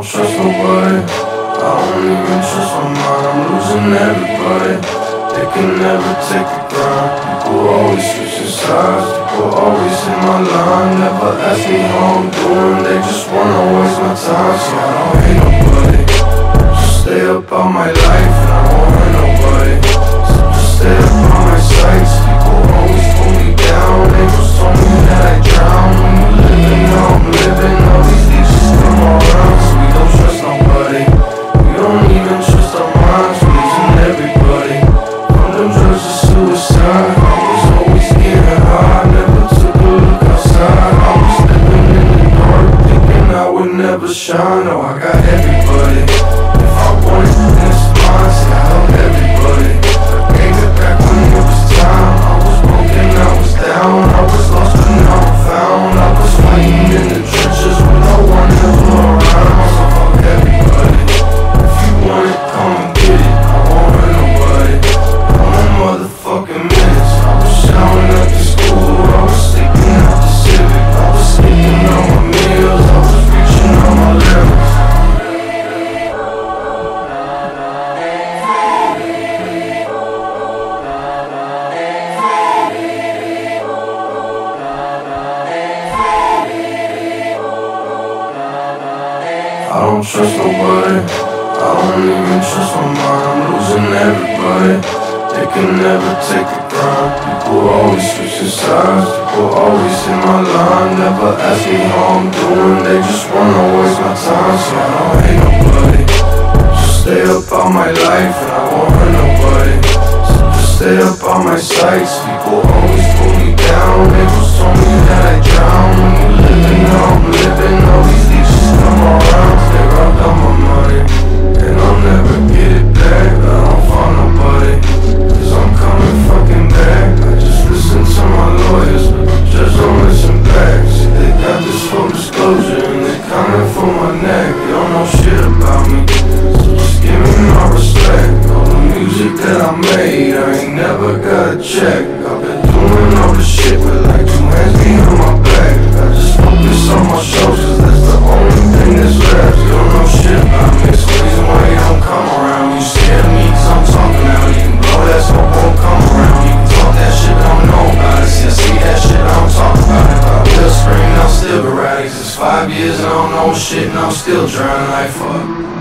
trust nobody. I don't even trust my mind. I'm losing everybody. They can never take the grind. People always switching sides. People always in my line. Never ask me how I'm doing. They just wanna waste my time. See, I don't hate nobody. Just stay up all my life and I won't hurt nobody. So just stay up on my sights. People always pull me down. They just told me that I drown. When you living, now I'm living. All these leeches come around. So we don't trust nobody. We don't even trust our minds. We're losing everybody. From them drugs to suicide. I was always getting high. Never took a look outside. I was living in the dark, thinking I would never shine. Oh, I got everybody. If I want it, then it's mine. See, I help everybody. I gave it back when it was time. I was broken, I was down. I was lost, but now I'm found. I was fighting in the trenches with no one ever around. So fuck everybody. If you want it, come and get it. I won't hurt nobody. I'm on motherfucking minutes. I was shouting at the school. I was sleeping out the Civic. I was sleeping on my meals. I was reaching on my limits. I don't trust nobody. I don't even trust my mind. I'm losing everybody. They can never take the grind. People always switching sides. People always in my line. Never ask me how I'm doing. They just wanna waste my time. See, I don't hate nobody. Just stay up all my life and I won't hurt nobody. So just stay up all my sights. People always pull me down. They just told me that I drown. When you living, now I'm living. All these leeches come around. They robbed all my money and I'll never get it back. I don't find nobody, cause I'm coming fucking back. I just listen to my lawyers, but the judge don't listen back. See, they got this full disclosure and they coming for my neck. They don't know shit about me, so just give me my respect. All the music that I made, I ain't never got a check. I've been doing all this shit with like 2 hands behind my back. I just focus on my shows, cause that's the only thing that's left. You don't know shit about me, it's the reason why you don't come around. You scared of me cause I'm talking loud. You can blow that smoke, won't come around. You can talk that shit, but don't know about it. See, I see that shit, I don't talk about it. If I will scream, I'll still be rowdy. It's 5 years and I don't know shit and I'm still drowning like fuck.